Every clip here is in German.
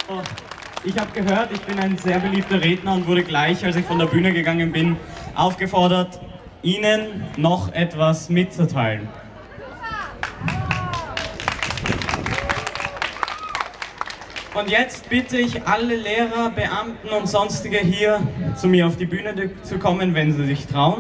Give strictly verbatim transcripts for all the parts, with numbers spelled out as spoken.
Ich habe gehört, ich bin ein sehr beliebter Redner und wurde gleich, als ich von der Bühne gegangen bin, aufgefordert, Ihnen noch etwas mitzuteilen. Und jetzt bitte ich alle Lehrer, Beamten und Sonstige hier zu mir auf die Bühne zu kommen, wenn sie sich trauen.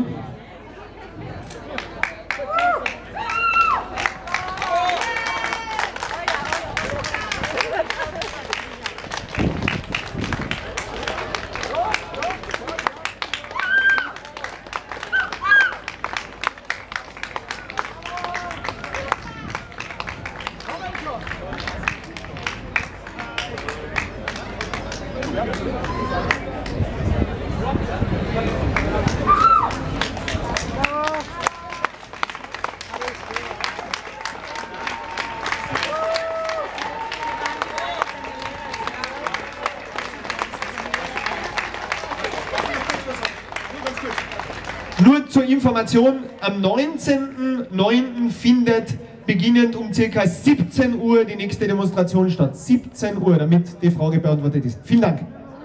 Nur zur Information, am neunzehnten neunten findet beginnend um ca. siebzehn Uhr die nächste Demonstration statt. siebzehn Uhr, damit die Frage beantwortet ist. Vielen Dank.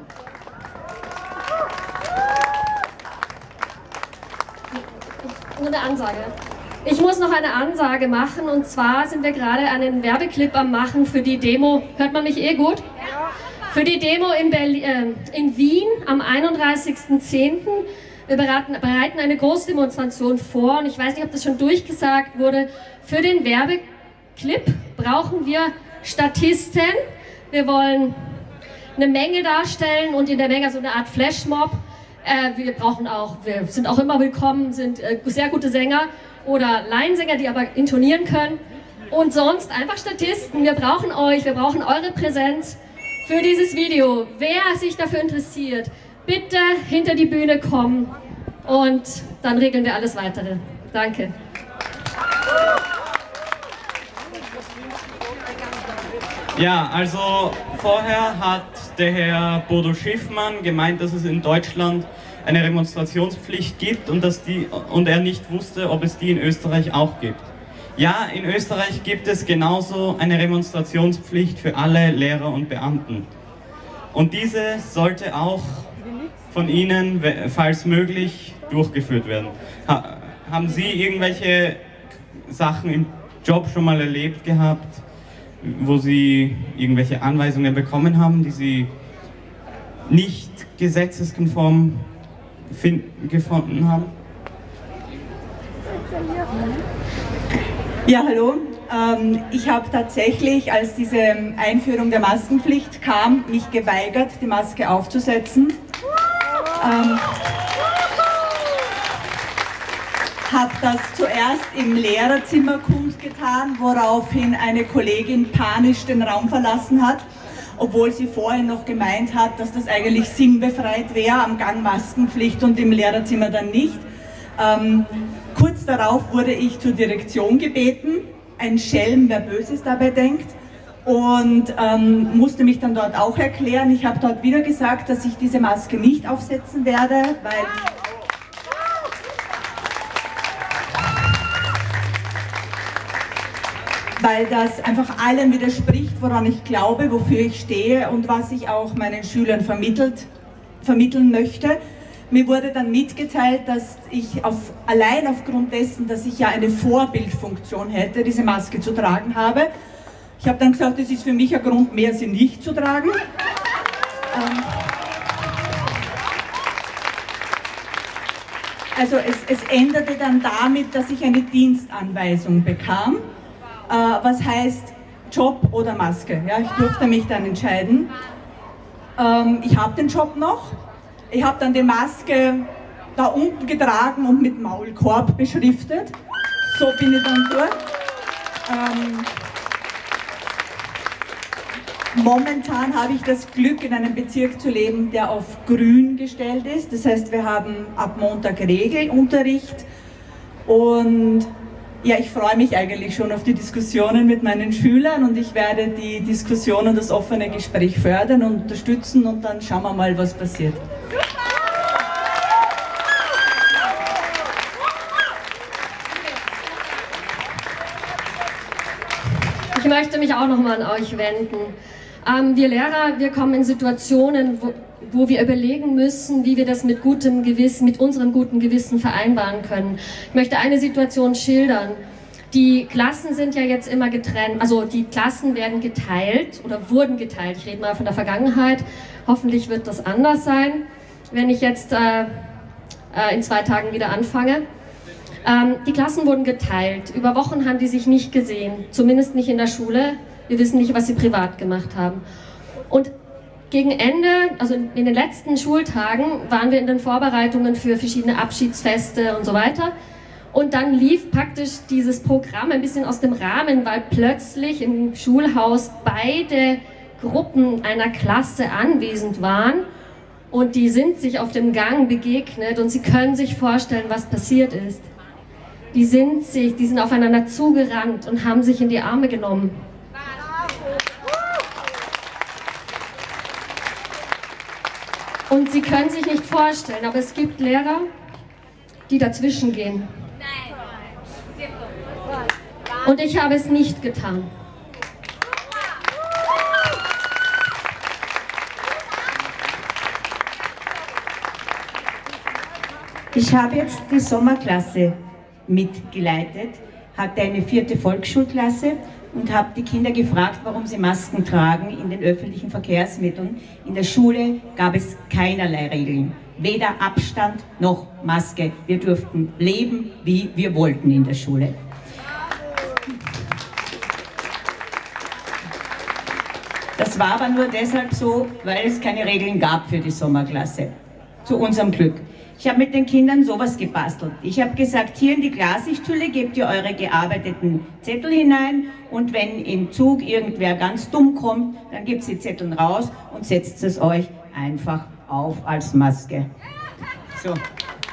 Nur eine Ansage. Ich muss noch eine Ansage machen, und zwar sind wir gerade einen Werbeclip am machen für die Demo. Hört man mich eh gut? Ja. Für die Demo in, Berlin, äh, in Wien am einunddreißigsten zehnten Wir beraten, bereiten eine Großdemonstration vor, und ich weiß nicht, ob das schon durchgesagt wurde. Für den Werbeclip brauchen wir Statisten. Wir wollen eine Menge darstellen und in der Menge so eine Art Flashmob. Äh, wir brauchen auch, wir sind auch immer willkommen, sind äh, sehr gute Sänger oder Laiensänger, die aber intonieren können. Und sonst einfach Statisten. Wir brauchen euch, wir brauchen eure Präsenz für dieses Video. Wer sich dafür interessiert, bitte hinter die Bühne kommen und dann regeln wir alles Weitere. Danke. Ja, also vorher hat der Herr Bodo Schiffmann gemeint, dass es in Deutschland eine Demonstrationspflicht gibt und, dass die, und er nicht wusste, ob es die in Österreich auch gibt. Ja, in Österreich gibt es genauso eine Demonstrationspflicht für alle Lehrer und Beamten. Und diese sollte auch von Ihnen, falls möglich, durchgeführt werden. Ha, haben Sie irgendwelche Sachen im Job schon mal erlebt gehabt, wo Sie irgendwelche Anweisungen bekommen haben, die Sie nicht gesetzeskonform gefunden haben? Ja, hallo. Ähm, ich habe tatsächlich, als diese Einführung der Maskenpflicht kam, mich geweigert, die Maske aufzusetzen. Ähm, habe das zuerst im Lehrerzimmer kundgetan, woraufhin eine Kollegin panisch den Raum verlassen hat, obwohl sie vorher noch gemeint hat, dass das eigentlich sinnbefreit wäre, am Gang Maskenpflicht und im Lehrerzimmer dann nicht. Ähm, kurz darauf wurde ich zur Direktion gebeten, ein Schelm, wer Böses dabei denkt, und ähm, musste mich dann dort auch erklären. Ich habe dort wieder gesagt, dass ich diese Maske nicht aufsetzen werde, weil... weil das einfach allem widerspricht, woran ich glaube, wofür ich stehe und was ich auch meinen Schülern vermittelt, vermitteln möchte. Mir wurde dann mitgeteilt, dass ich auf, allein aufgrund dessen, dass ich ja eine Vorbildfunktion hätte, diese Maske zu tragen habe. Ich habe dann gesagt, das ist für mich ein Grund mehr, sie nicht zu tragen. Ähm also es, es endete dann damit, dass ich eine Dienstanweisung bekam. Was heißt Job oder Maske. Ja, ich durfte mich dann entscheiden. Ähm, ich habe den Job noch. Ich habe dann die Maske da unten getragen und mit Maulkorb beschriftet. So bin ich dann durch. Ähm, momentan habe ich das Glück, in einem Bezirk zu leben, der auf grün gestellt ist. Das heißt, wir haben ab Montag Regelunterricht und ja, ich freue mich eigentlich schon auf die Diskussionen mit meinen Schülern, und ich werde die Diskussion und das offene Gespräch fördern und unterstützen, und dann schauen wir mal, was passiert. Ich möchte mich auch nochmal an euch wenden. Ähm, wir Lehrer, wir kommen in Situationen, wo, wo wir überlegen müssen, wie wir das mit gutem Gewissen, mit unserem guten Gewissen vereinbaren können. Ich möchte eine Situation schildern. Die Klassen sind ja jetzt immer getrennt, also die Klassen werden geteilt oder wurden geteilt. Ich rede mal von der Vergangenheit. Hoffentlich wird das anders sein, wenn ich jetzt äh, äh, in zwei Tagen wieder anfange. Ähm, die Klassen wurden geteilt. Über Wochen haben die sich nicht gesehen, zumindest nicht in der Schule. Wir wissen nicht, was sie privat gemacht haben. Und gegen Ende, also in den letzten Schultagen, waren wir in den Vorbereitungen für verschiedene Abschiedsfeste und so weiter. Und dann lief praktisch dieses Programm ein bisschen aus dem Rahmen, weil plötzlich im Schulhaus beide Gruppen einer Klasse anwesend waren. Und die sind sich auf dem Gang begegnet und Sie können sich vorstellen, was passiert ist. Die sind sich, die sind aufeinander zugerannt und haben sich in die Arme genommen. Und Sie können sich nicht vorstellen, aber es gibt Lehrer, die dazwischen gehen. Und ich habe es nicht getan. Ich habe jetzt die Sommerklasse mitgeleitet, hatte eine vierte Volksschulklasse und habe die Kinder gefragt, warum sie Masken tragen in den öffentlichen Verkehrsmitteln. In der Schule gab es keinerlei Regeln, weder Abstand noch Maske. Wir durften leben, wie wir wollten in der Schule. Das war aber nur deshalb so, weil es keine Regeln gab für die Sommerklasse. Zu unserem Glück. Ich habe mit den Kindern sowas gebastelt. Ich habe gesagt, hier in die Glassichthülle gebt ihr eure gearbeiteten Zettel hinein und wenn im Zug irgendwer ganz dumm kommt, dann gebt die Zettel raus und setzt es euch einfach auf als Maske. So. Äh,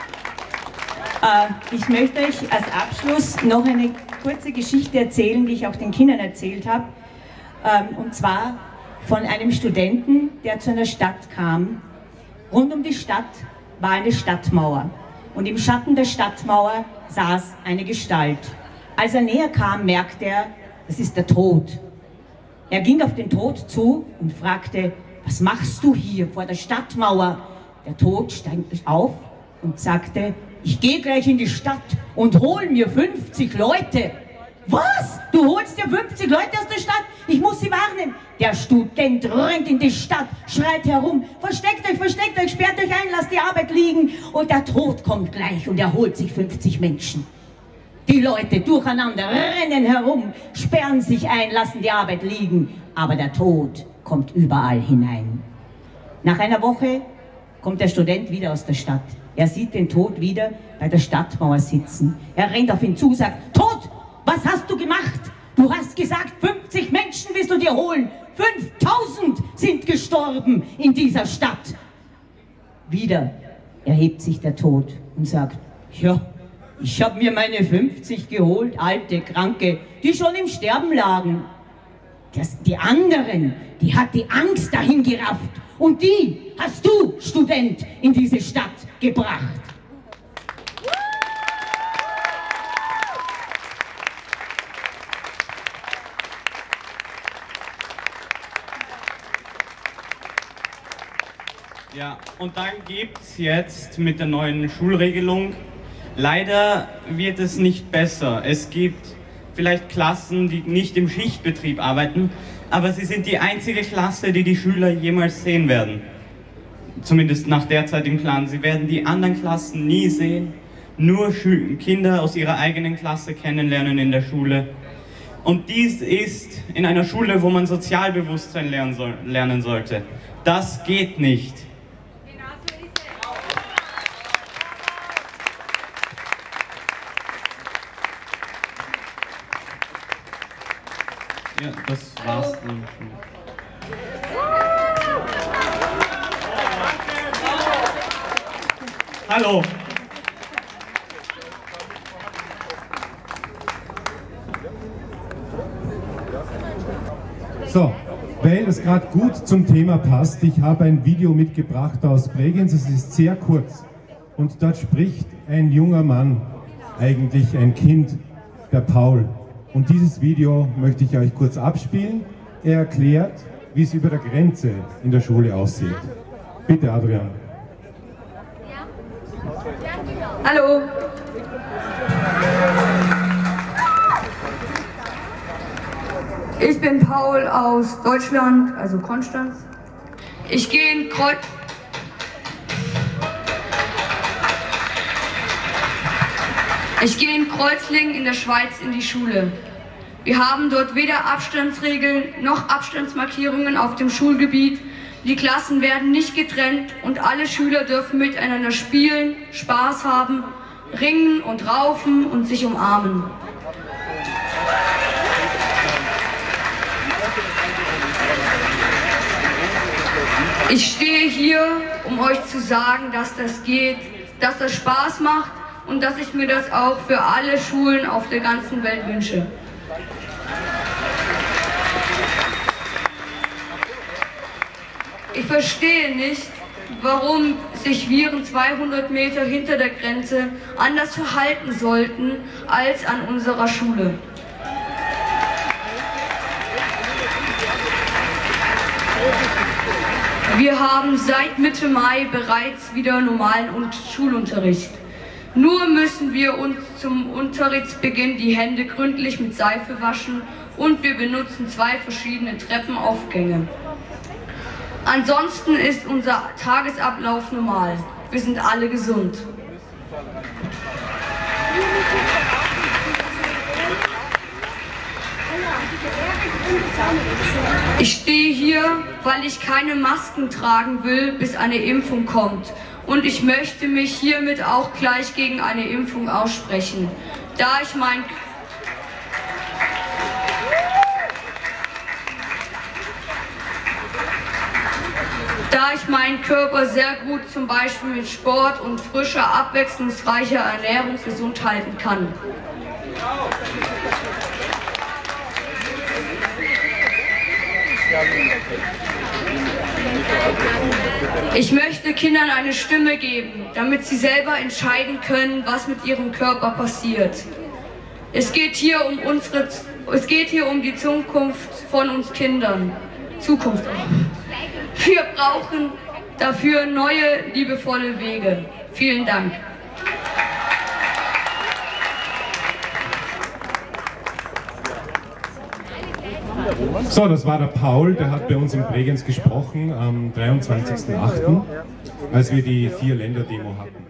ich möchte euch als Abschluss noch eine kurze Geschichte erzählen, die ich auch den Kindern erzählt habe. Ähm, und zwar von einem Studenten, der zu einer Stadt kam. Rund um die Stadt war eine Stadtmauer und im Schatten der Stadtmauer saß eine Gestalt. Als er näher kam, merkte er, das ist der Tod. Er ging auf den Tod zu und fragte, was machst du hier vor der Stadtmauer? Der Tod stand auf und sagte, ich gehe gleich in die Stadt und hol mir fünfzig Leute. Was? Du holst dir fünfzig Leute aus der Stadt? Ich muss sie warnen. Der Student rennt in die Stadt, schreit herum. Versteckt euch, versteckt euch, sperrt euch ein, lasst die Arbeit liegen. Und der Tod kommt gleich und er holt sich fünfzig Menschen. Die Leute durcheinander rennen herum, sperren sich ein, lassen die Arbeit liegen. Aber der Tod kommt überall hinein. Nach einer Woche kommt der Student wieder aus der Stadt. Er sieht den Tod wieder bei der Stadtmauer sitzen. Er rennt auf ihn zu, sagt, Tod! Was hast du gemacht? Du hast gesagt, fünfzig Menschen willst du dir holen. fünftausend sind gestorben in dieser Stadt. Wieder erhebt sich der Tod und sagt, ja, ich habe mir meine fünfzig geholt, alte, Kranke, die schon im Sterben lagen. Das, die anderen, die hat die Angst dahin gerafft. Und die hast du, Student, in diese Stadt gebracht. Ja, und dann gibt es jetzt mit der neuen Schulregelung, leider wird es nicht besser. Es gibt vielleicht Klassen, die nicht im Schichtbetrieb arbeiten, aber sie sind die einzige Klasse, die die Schüler jemals sehen werden. Zumindest nach derzeitigem Plan. Sie werden die anderen Klassen nie sehen, nur Schü- Kinder aus ihrer eigenen Klasse kennenlernen in der Schule. Und dies ist in einer Schule, wo man Sozialbewusstsein lernen, soll, lernen sollte. Das geht nicht. Ja, das war's dann schon. Hallo. So, weil es gerade gut zum Thema passt, ich habe ein Video mitgebracht aus Bregenz, es ist sehr kurz und dort spricht ein junger Mann, eigentlich ein Kind, der Paul. Und dieses Video möchte ich euch kurz abspielen. Er erklärt, wie es über der Grenze in der Schule aussieht. Bitte, Adrian. Hallo. Ich bin Paul aus Deutschland, also Konstanz. Ich gehe in Kreuz... Ich gehe in Kreuzlingen in der Schweiz in die Schule. Wir haben dort weder Abstandsregeln noch Abstandsmarkierungen auf dem Schulgebiet. Die Klassen werden nicht getrennt und alle Schüler dürfen miteinander spielen, Spaß haben, ringen und raufen und sich umarmen. Ich stehe hier, um euch zu sagen, dass das geht, dass das Spaß macht und dass ich mir das auch für alle Schulen auf der ganzen Welt wünsche. Ich verstehe nicht, warum sich Viren zweihundert Meter hinter der Grenze anders verhalten sollten als an unserer Schule. Wir haben seit Mitte Mai bereits wieder normalen Schulunterricht. Nur müssen wir uns zum Unterrichtsbeginn die Hände gründlich mit Seife waschen und wir benutzen zwei verschiedene Treppenaufgänge. Ansonsten ist unser Tagesablauf normal. Wir sind alle gesund. Ich stehe hier, weil ich keine Masken tragen will, bis eine Impfung kommt. Und ich möchte mich hiermit auch gleich gegen eine Impfung aussprechen. Da ich mein Da ich meinen Körper sehr gut zum Beispiel mit Sport und frischer, abwechslungsreicher Ernährung gesund halten kann. Ich möchte Kindern eine Stimme geben, damit sie selber entscheiden können, was mit ihrem Körper passiert. Es geht hier um unsere, es geht hier um die Zukunft von uns Kindern. Zukunft auch. Wir brauchen dafür neue, liebevolle Wege. Vielen Dank. So, das war der Paul, der hat bei uns in Bregenz gesprochen am dreiundzwanzigsten achten, als wir die Vier-Länder-Demo hatten.